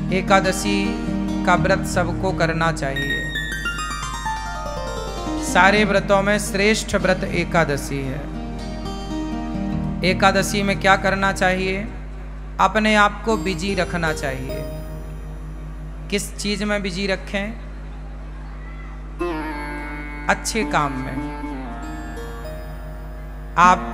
एकादशी का व्रत सबको करना चाहिए। सारे व्रतों में श्रेष्ठ व्रत एकादशी है। एकादशी में क्या करना चाहिए? अपने आप को बिजी रखना चाहिए। किस चीज में बिजी रखें? अच्छे काम में। आप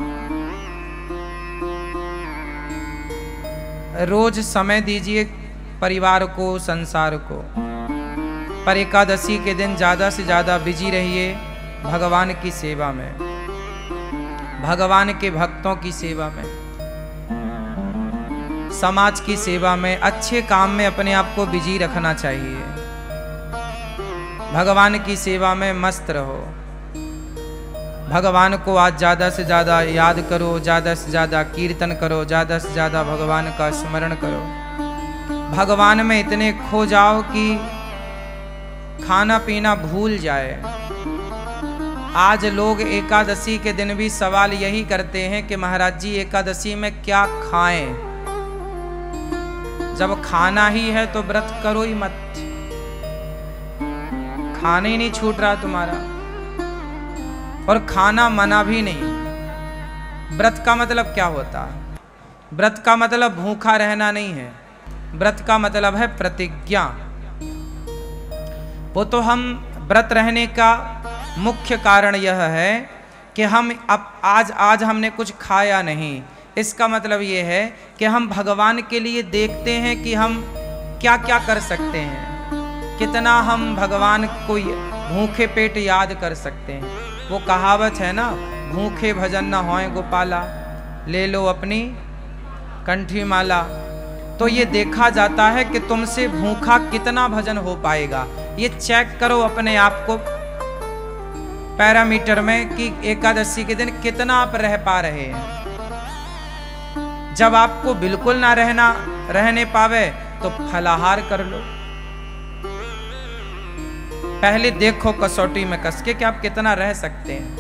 रोज समय दीजिए परिवार को, संसार को, पर एकादशी के दिन ज्यादा से ज्यादा बिजी रहिए भगवान की सेवा में, भगवान के भक्तों की सेवा में, समाज की सेवा में, अच्छे काम में अपने आप को बिजी रखना चाहिए। भगवान की सेवा में मस्त रहो। भगवान को आज ज़्यादा से ज़्यादा याद करो, ज़्यादा से ज़्यादा कीर्तन करो, ज़्यादा से ज़्यादा भगवान का स्मरण करो। भगवान में इतने खो जाओ कि खाना पीना भूल जाए। आज लोग एकादशी के दिन भी सवाल यही करते हैं कि महाराज जी एकादशी में क्या खाएं? जब खाना ही है तो व्रत करो ही मत। खाना ही नहीं छूट रहा तुम्हारा, और खाना मना भी नहीं। व्रत का मतलब क्या होता है? व्रत का मतलब भूखा रहना नहीं है। व्रत का मतलब है प्रतिज्ञा। वो तो हम व्रत रहने का मुख्य कारण यह है कि हम अब आज हमने कुछ खाया नहीं। इसका मतलब ये है कि हम भगवान के लिए देखते हैं कि हम क्या क्या कर सकते हैं, कितना हम भगवान को भूखे पेट याद कर सकते हैं। वो कहावत है ना, भूखे भजन न होए गोपाला, ले लो अपनी कंठी माला। तो ये देखा जाता है कि तुमसे भूखा कितना भजन हो पाएगा। ये चेक करो अपने आप को पैरामीटर में कि एकादशी के दिन कितना आप रह पा रहे हैं। जब आपको बिल्कुल ना रहने पावे तो फलाहार कर लो। पहले देखो कसौटी में कस के कि आप कितना रह सकते हैं।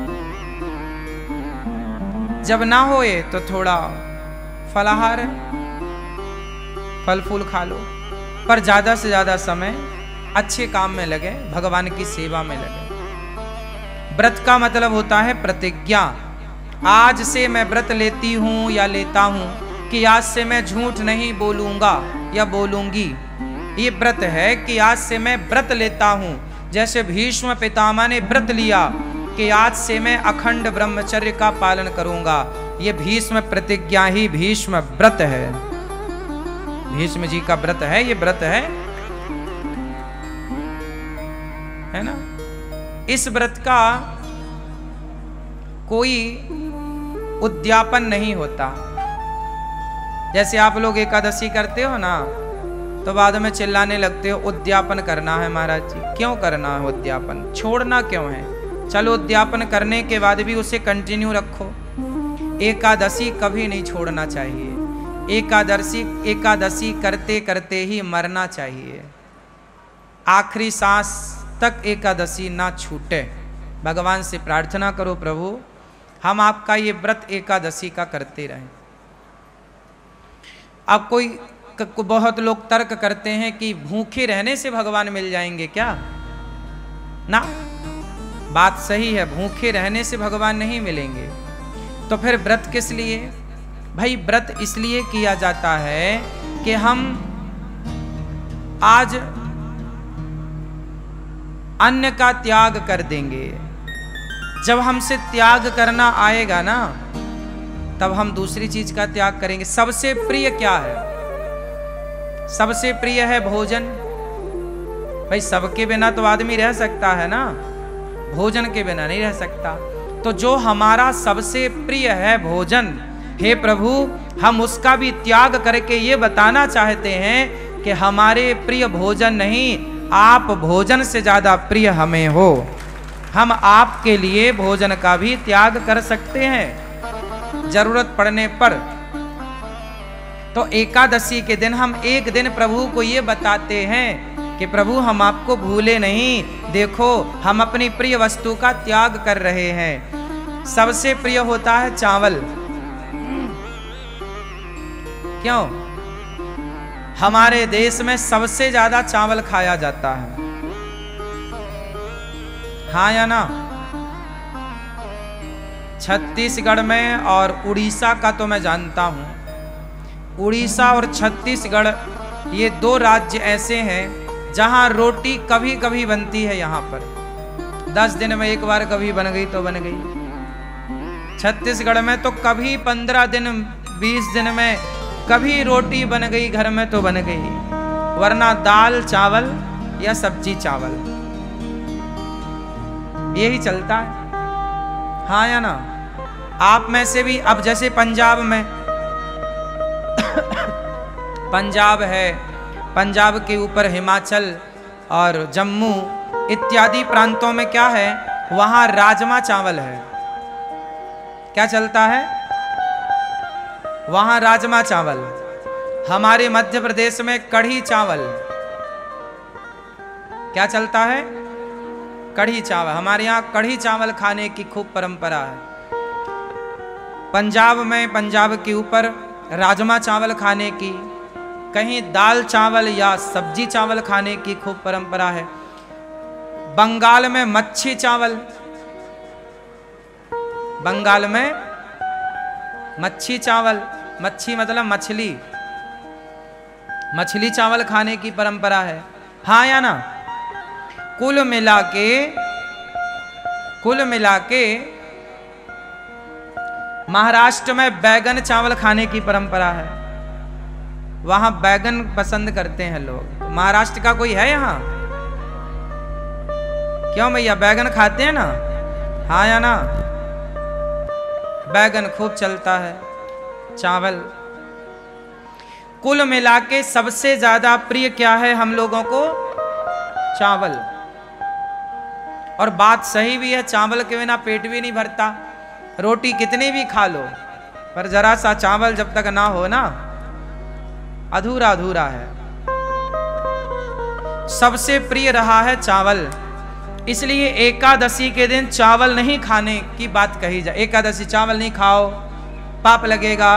जब ना होए तो थोड़ा फलाहार है, फल फूल खा लो, पर ज्यादा से ज्यादा समय अच्छे काम में लगे, भगवान की सेवा में लगे। व्रत का मतलब होता है प्रतिज्ञा। आज से मैं व्रत लेती हूं या लेता हूं कि आज से मैं झूठ नहीं बोलूंगा या बोलूंगी। ये व्रत है कि आज से मैं व्रत लेता हूं। जैसे भीष्म पितामह ने व्रत लिया कि आज से मैं अखंड ब्रह्मचर्य का पालन करूंगा। ये भीष्म प्रतिज्ञा ही भीष्म व्रत है। भीष्म जी का व्रत है, ये व्रत है ना। इस व्रत का कोई उद्यापन नहीं होता। जैसे आप लोग एकादशी करते हो ना, तो बाद में चिल्लाने लगते हो उद्यापन करना है महाराज जी। क्यों करना है उद्यापन? छोड़ना क्यों है? चलो उद्यापन करने के बाद भी उसे कंटिन्यू रखो। एकादशी कभी नहीं छोड़ना चाहिए। एकादशी करते करते ही मरना चाहिए। आखिरी सांस तक एकादशी ना छूटे। भगवान से प्रार्थना करो, प्रभु हम आपका ये व्रत एकादशी का करते रहें। अब बहुत लोग तर्क करते हैं कि भूखे रहने से भगवान मिल जाएंगे क्या? ना, बात सही है, भूखे रहने से भगवान नहीं मिलेंगे। तो फिर व्रत किस लिए? भाई व्रत इसलिए किया जाता है कि हम आज अन्न का त्याग कर देंगे। जब हमसे त्याग करना आएगा ना, तब हम दूसरी चीज का त्याग करेंगे। सबसे प्रिय क्या है? सबसे प्रिय है भोजन। भाई सबके बिना तो आदमी रह सकता है ना, भोजन के बिना नहीं रह सकता। तो जो हमारा सबसे प्रिय है भोजन, हे प्रभु हम उसका भी त्याग करके ये बताना चाहते हैं कि हमारे प्रिय भोजन नहीं, आप भोजन से ज्यादा प्रिय हमें हो। हम आपके लिए भोजन का भी त्याग कर सकते हैं जरूरत पड़ने पर। तो एकादशी के दिन हम एक दिन प्रभु को ये बताते हैं कि प्रभु हम आपको भूले नहीं, देखो हम अपनी प्रिय वस्तु का त्याग कर रहे हैं। सबसे प्रिय होता है चावल। क्यों? हमारे देश में सबसे ज्यादा चावल खाया जाता है, हाँ या ना? छत्तीसगढ़ में और उड़ीसा का तो मैं जानता हूं, उड़ीसा और छत्तीसगढ़ ये दो राज्य ऐसे हैं जहां रोटी कभी कभी बनती है। यहाँ पर 10 दिन में एक बार कभी बन गई तो बन गई। छत्तीसगढ़ में तो कभी 15 दिन 20 दिन में कभी रोटी बन गई घर में तो बन गई, वरना दाल चावल या सब्जी चावल यही चलता है, हाँ या ना? आप में से भी अब जैसे पंजाब में पंजाब है, पंजाब के ऊपर हिमाचल और जम्मू इत्यादि प्रांतों में क्या है, वहां राजमा चावल है। क्या चलता है? वहां राजमा चावल। हमारे मध्य प्रदेश में कढ़ी चावल। क्या चलता है? कढ़ी चावल। हमारे यहाँ कढ़ी चावल खाने की खूब परंपरा है। पंजाब में, पंजाब के ऊपर राजमा चावल खाने की, कहीं दाल चावल या सब्जी चावल खाने की खूब परंपरा है। बंगाल में मच्छी चावल, बंगाल में मच्छी चावल, मच्छी मतलब मछली, मछली चावल खाने की परंपरा है, हाँ या ना? कुल मिला के महाराष्ट्र में बैगन चावल खाने की परंपरा है। वहां बैगन पसंद करते हैं लोग। तो महाराष्ट्र का कोई है यहाँ? क्यों भैया, बैगन खाते हैं ना, हाँ या ना? बैगन खूब चलता है, चावल। कुल मिला के सबसे ज्यादा प्रिय क्या है हम लोगों को? चावल। और बात सही भी है, चावल के बिना पेट भी नहीं भरता। रोटी कितनी भी खा लो, पर जरा सा चावल जब तक ना हो ना, अधूरा अधूरा है। सबसे प्रिय रहा है चावल, इसलिए एकादशी के दिन चावल नहीं खाने की बात कही जाए। एकादशी चावल नहीं खाओ, पाप लगेगा।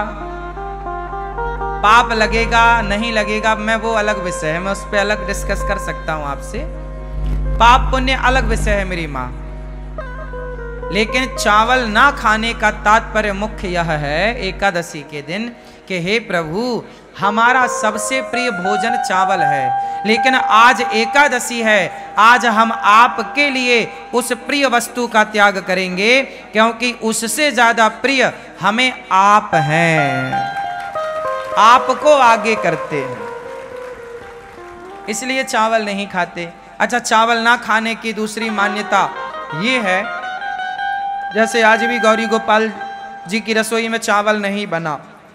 पाप लगेगा नहीं लगेगा मैं वो अलग विषय है, मैं उस पर अलग डिस्कस कर सकता हूं आपसे। पाप पुण्य अलग विषय है मेरी माँ। लेकिन चावल ना खाने का तात्पर्य मुख्य यह है एकादशी के दिन कि हे प्रभु, हमारा सबसे प्रिय भोजन चावल है, लेकिन आज एकादशी है, आज हम आपके लिए उस प्रिय वस्तु का त्याग करेंगे, क्योंकि उससे ज्यादा प्रिय हमें आप हैं, आपको आगे करते हैं, इसलिए चावल नहीं खाते। अच्छा, चावल ना खाने की दूसरी मान्यता ये है, जैसे आज भी गौरी गोपाल जी की रसोई में चावल नहीं बना।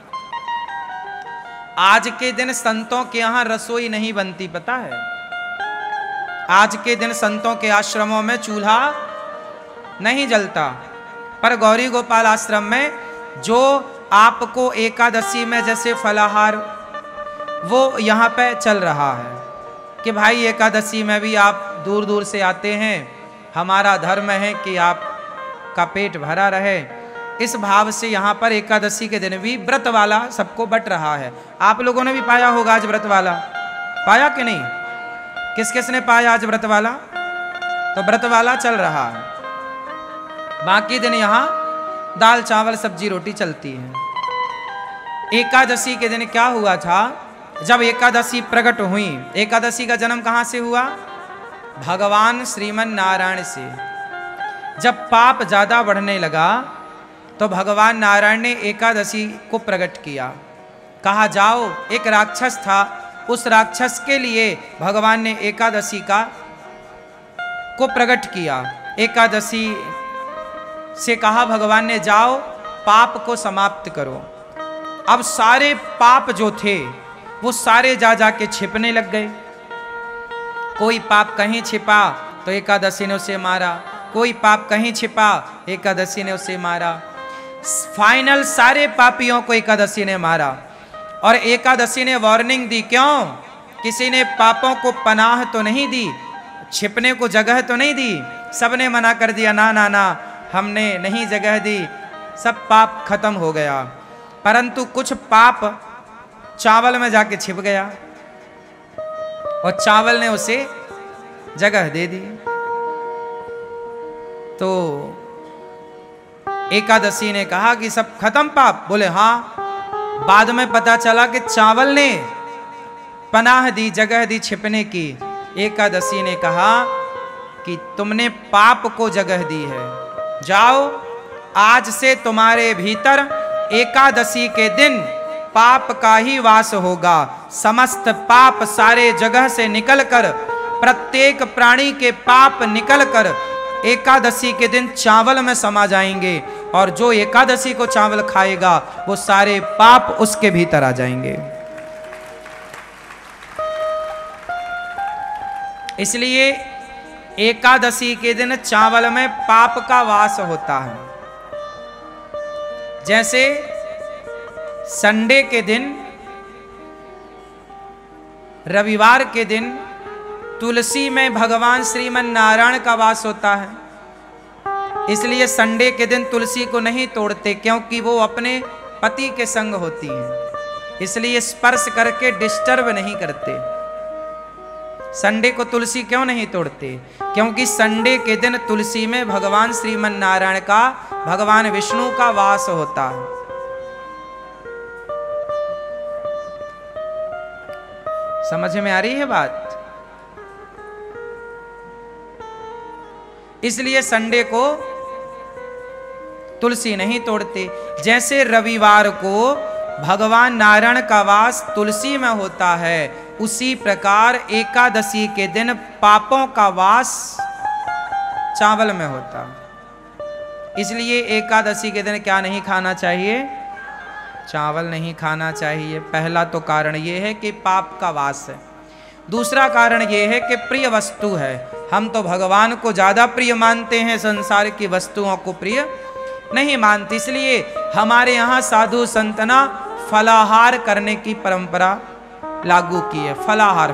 आज के दिन संतों के यहां रसोई नहीं बनती, पता है? आज के दिन संतों के आश्रमों में चूल्हा नहीं जलता, पर गौरी गोपाल आश्रम में जो आपको एकादशी में जैसे फलाहार वो यहाँ पे चल रहा है कि भाई एकादशी में भी आप दूर दूर से आते हैं, हमारा धर्म है कि आपका पेट भरा रहे। इस भाव से यहाँ पर एकादशी के दिन भी व्रत वाला सबको बट रहा है। आप लोगों ने भी पाया होगा आज व्रत वाला, पाया कि नहीं? किस किस ने पाया आज व्रत वाला? तो व्रत वाला चल रहा है, बाकी दिन यहाँ दाल चावल सब्जी रोटी चलती है। एकादशी के दिन क्या हुआ था? जब एकादशी प्रकट हुई, एकादशी का जन्म कहाँ से हुआ? भगवान श्रीमन नारायण से। जब पाप ज्यादा बढ़ने लगा तो भगवान नारायण ने एकादशी को प्रकट किया। कहा जाओ, एक राक्षस था, उस राक्षस के लिए भगवान ने एकादशी को प्रकट किया। एकादशी से कहा भगवान ने, जाओ पाप को समाप्त करो। अब सारे पाप जो थे वो सारे जा जाके छिपने लग गए। कोई पाप कहीं छिपा तो एकादशी ने उसे मारा, कोई पाप कहीं छिपा एकादशी ने उसे मारा। फाइनल सारे पापियों को एकादशी ने मारा। और एकादशी ने वार्निंग दी, क्यों? किसी ने पापों को पनाह तो नहीं दी, छिपने को जगह तो नहीं दी, सबने मना कर दिया, ना ना ना, हमने नहीं जगह दी, सब पाप खत्म हो गया। परंतु कुछ पाप चावल में जाके छिप गया। और चावल ने उसे जगह दे दी। तो एकादशी ने कहा कि सब खत्म पाप? बोले हाँ। बाद में पता चला कि चावल ने पनाह दी, जगह दी छिपने की। एकादशी ने कहा कि तुमने पाप को जगह दी है, जाओ आज से तुम्हारे भीतर एकादशी के दिन पाप का ही वास होगा। समस्त पाप सारे जगह से निकलकर, प्रत्येक प्राणी के पाप निकलकर एकादशी के दिन चावल में समा जाएंगे, और जो एकादशी को चावल खाएगा वो सारे पाप उसके भीतर आ जाएंगे। इसलिए एकादशी के दिन चावल में पाप का वास होता है। जैसे संडे के दिन, रविवार के दिन तुलसी में भगवान श्रीमन नारायण का वास होता है, इसलिए संडे के दिन तुलसी को नहीं तोड़ते, क्योंकि वो अपने पति के संग होती है, इसलिए स्पर्श करके डिस्टर्ब नहीं करते। संडे को तुलसी क्यों नहीं तोड़ते? क्योंकि संडे के दिन तुलसी में भगवान श्रीमन नारायण का, भगवान विष्णु का वास होता है। समझ में आ रही है बात? इसलिए संडे को तुलसी नहीं तोड़ते। जैसे रविवार को भगवान नारायण का वास तुलसी में होता है, उसी प्रकार एकादशी के दिन पापों का वास चावल में होता। इसलिए एकादशी के दिन क्या नहीं खाना चाहिए? चावल नहीं खाना चाहिए। पहला तो कारण यह है कि पाप का वास है। दूसरा कारण यह है कि प्रिय वस्तु है। हम तो भगवान को ज्यादा प्रिय मानते हैं, संसार की वस्तुओं को प्रिय नहीं मानते। इसलिए हमारे यहाँ साधु संतना फलाहार करने की परंपरा लागू की है। फलाहार,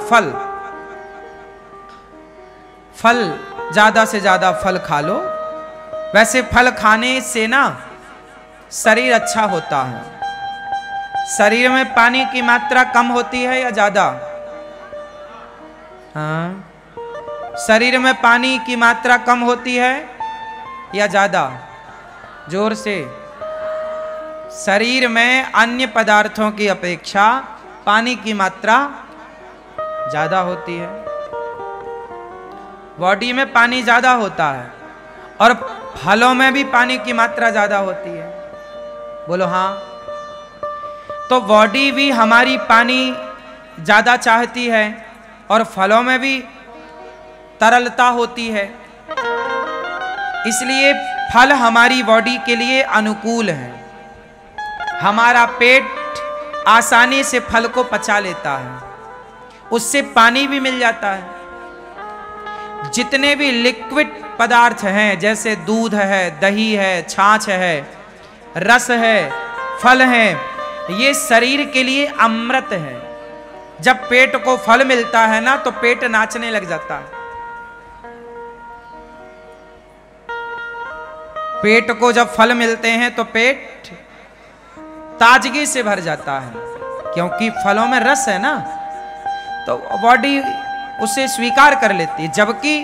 फल ज्यादा से ज्यादा फल खा लो। वैसे फल खाने से ना शरीर अच्छा होता है। शरीर में पानी की मात्रा कम होती है या ज्यादा? हाँ, शरीर में पानी की मात्रा कम होती है या ज्यादा? जोर से। शरीर में अन्य पदार्थों की अपेक्षा पानी की मात्रा ज्यादा होती है। बॉडी में पानी ज्यादा होता है और फलों में भी पानी की मात्रा ज्यादा होती है। बोलो हाँ। तो बॉडी भी हमारी पानी ज्यादा चाहती है और फलों में भी तरलता होती है, इसलिए फल हमारी बॉडी के लिए अनुकूल है। हमारा पेट आसानी से फल को पचा लेता है, उससे पानी भी मिल जाता है। जितने भी लिक्विड पदार्थ हैं, जैसे दूध है, दही है, छाछ है, रस है, फल है, ये शरीर के लिए अमृत है। जब पेट को फल मिलता है ना, तो पेट नाचने लग जाता है। पेट को जब फल मिलते हैं तो पेट ताजगी से भर जाता है, क्योंकि फलों में रस है ना, तो बॉडी उसे स्वीकार कर लेती है। जबकि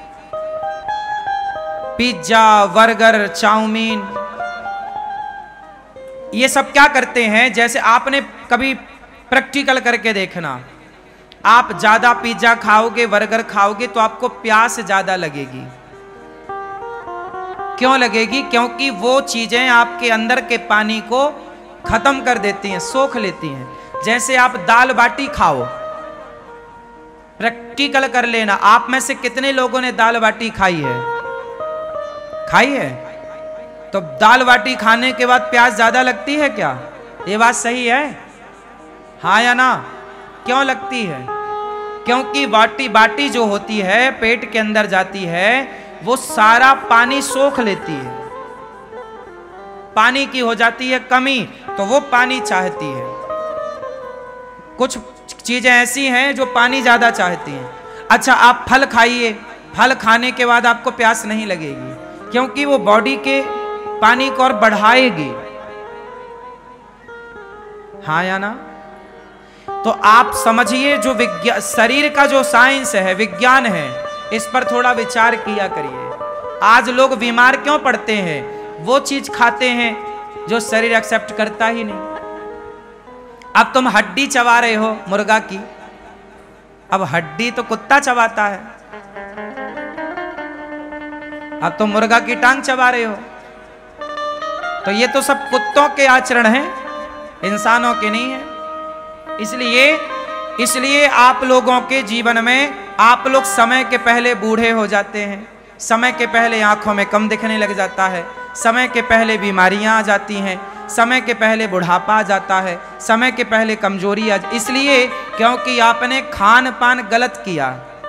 पिज्जा, बर्गर, चाउमीन, ये सब क्या करते हैं? जैसे आपने कभी प्रैक्टिकल करके देखना, आप ज्यादा पिज्जा खाओगे, बर्गर खाओगे तो आपको प्यास ज्यादा लगेगी। क्यों लगेगी? क्योंकि वो चीजें आपके अंदर के पानी को खत्म कर देती हैं, सोख लेती हैं। जैसे आप दाल बाटी खाओ, प्रैक्टिकल कर लेना, आप में से कितने लोगों ने दाल बाटी खाई है? खाई है? तो दाल बाटी खाने के बाद प्यास ज्यादा लगती है क्या? ये बात सही है? हाँ या ना? क्यों लगती है? क्योंकि बाटी जो होती है, पेट के अंदर जाती है, वो सारा पानी सोख लेती है, पानी की हो जाती है कमी, तो वो पानी चाहती है। कुछ चीजें ऐसी हैं जो पानी ज्यादा चाहती हैं। अच्छा, आप फल खाइए, फल खाने के बाद आपको प्यास नहीं लगेगी, क्योंकि वो बॉडी के पानी को और बढ़ाएगी। हाँ या ना? तो आप समझिए जो विज्ञान, शरीर का जो साइंस है, विज्ञान है, इस पर थोड़ा विचार किया करिए। आज लोग बीमार क्यों पड़ते हैं? वो चीज खाते हैं जो शरीर एक्सेप्ट करता ही नहीं। अब तुम हड्डी चबा रहे हो मुर्गा की, अब हड्डी तो कुत्ता चबाता है, अब तुम मुर्गा की टांग चबा रहे हो। तो ये तो सब कुत्तों के आचरण हैं, इंसानों के नहीं है। इसलिए आप लोगों के जीवन में आप लोग समय के पहले बूढ़े हो जाते हैं, समय के पहले आंखों में कम दिखने लग जाता है, समय के पहले बीमारियां आ जाती हैं, समय के पहले बुढ़ापा आ जाता है, समय के पहले कमजोरी आ, इसलिए क्योंकि आपने खान पान गलत किया।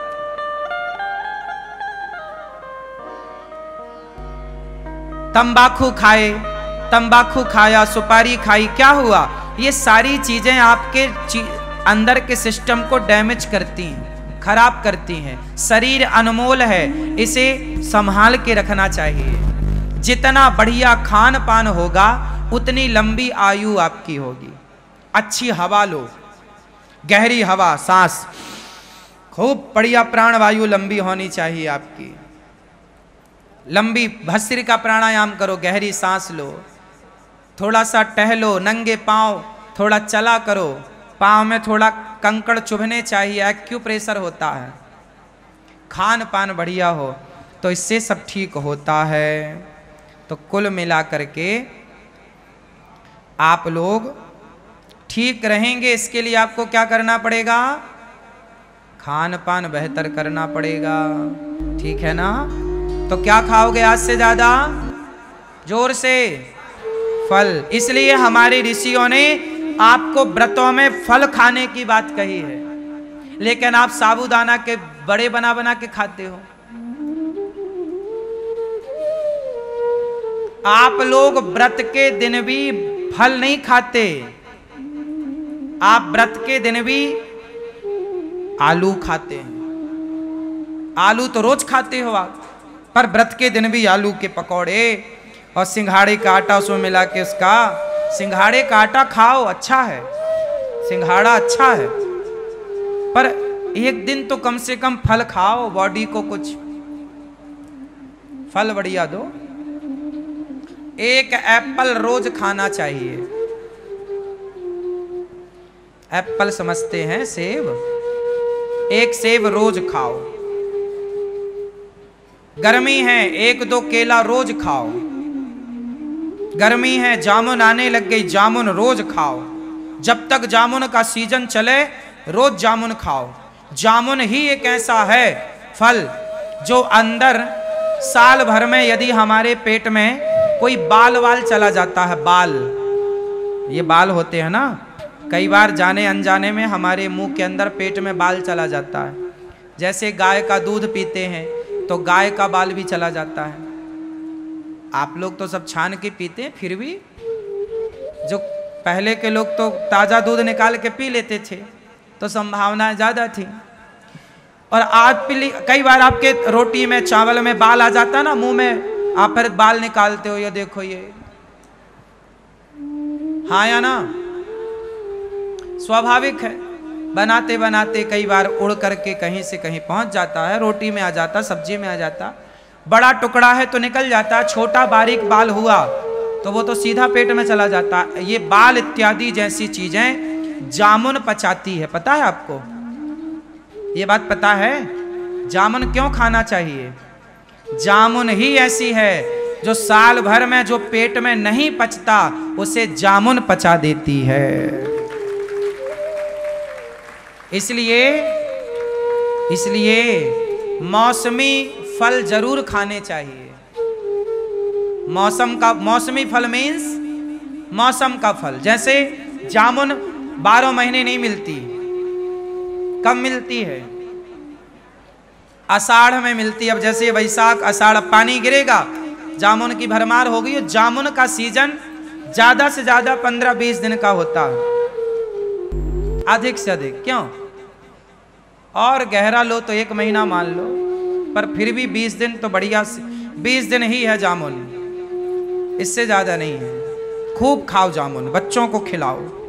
तंबाकू खाए, तंबाकू खाया, सुपारी खाई, क्या हुआ? ये सारी चीजें आपके अंदर के सिस्टम को डैमेज करती हैं, खराब करती हैं। शरीर अनमोल है, इसे संभाल के रखना चाहिए। जितना बढ़िया खान पान होगा उतनी लंबी आयु आपकी होगी। अच्छी हवा लो, गहरी हवा, सांस, खूब बढ़िया प्राणवायु लंबी होनी चाहिए आपकी। लंबी भस्त्रिका प्राणायाम करो, गहरी सांस लो, थोड़ा सा टहलो, नंगे पांव थोड़ा चला करो, पांव में थोड़ा कंकड़ चुभने चाहिए, एक्यूप्रेशर होता है। खान पान बढ़िया हो तो इससे सब ठीक होता है। तो कुल मिलाकर के आप लोग ठीक रहेंगे, इसके लिए आपको क्या करना पड़ेगा? खान पान बेहतर करना पड़ेगा, ठीक है ना? तो क्या खाओगे आज से ज्यादा? जोर से फल। इसलिए हमारे ऋषियों ने आपको व्रतों में फल खाने की बात कही है, लेकिन आप साबूदाना के बड़े बना बना के खाते हो। आप लोग व्रत के दिन भी फल नहीं खाते, आप व्रत के दिन भी आलू खाते हैं। आलू तो रोज खाते हो आप, पर व्रत के दिन भी आलू के पकौड़े और सिंघाड़े का आटा उसमें मिला के उसका, सिंघाड़े का आटा खाओ, अच्छा है, सिंघाड़ा अच्छा है, पर एक दिन तो कम से कम फल खाओ, बॉडी को कुछ फल बढ़िया दो। एक एप्पल रोज खाना चाहिए। एप्पल समझते हैं सेब, एक सेब रोज खाओ। गर्मी है, एक दो केला रोज खाओ। गर्मी है, जामुन आने लग गई, जामुन रोज खाओ। जब तक जामुन का सीजन चले रोज जामुन खाओ। जामुन ही एक ऐसा है फल जो अंदर साल भर में यदि हमारे पेट में कोई बाल वाल चला जाता है, बाल, ये बाल होते हैं ना, कई बार जाने अनजाने में हमारे मुंह के अंदर पेट में बाल चला जाता है। जैसे गाय का दूध पीते हैं तो गाय का बाल भी चला जाता है। आप लोग तो सब छान के पीते हैं, फिर भी जो पहले के लोग तो ताज़ा दूध निकाल के पी लेते थे, तो संभावनाएं ज़्यादा थी। और आज कई बार आपके रोटी में, चावल में बाल आ जाता है ना मुंह में, आप फिर बाल निकालते हो, ये देखो ये, हाँ या ना? स्वाभाविक है, बनाते बनाते कई बार उड़ करके कहीं से कहीं पहुंच जाता है, रोटी में आ जाता, सब्जी में आ जाता। बड़ा टुकड़ा है तो निकल जाता है, छोटा बारीक बाल हुआ तो वो तो सीधा पेट में चला जाता है। ये बाल इत्यादि जैसी चीजें जामुन पचाती है, पता है आपको? ये बात पता है? जामुन क्यों खाना चाहिए? जामुन ही ऐसी है जो साल भर में जो पेट में नहीं पचता उसे जामुन पचा देती है। इसलिए मौसमी फल जरूर खाने चाहिए। मौसमी फल मीन्स मौसम का फल। जैसे जामुन 12 महीने नहीं मिलती, कब मिलती है? आषाढ़ में मिलती। अब जैसे वैशाख आषाढ़ पानी गिरेगा, जामुन की भरमार होगी। जामुन का सीजन ज्यादा से ज्यादा 15-20 दिन का होता है, अधिक से अधिक। क्यों? और गहरा लो तो 1 महीना मान लो, पर फिर भी 20 दिन तो बढ़िया, 20 दिन ही है जामुन, इससे ज्यादा नहीं है। खूब खाओ जामुन, बच्चों को खिलाओ।